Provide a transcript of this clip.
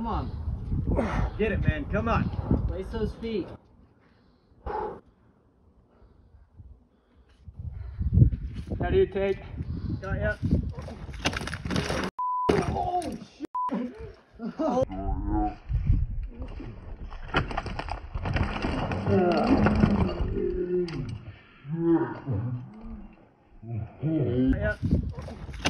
Come on. Get it, man. Come on. Place those feet. How do you take? Got ya. Oh, shit. Oh. Got ya.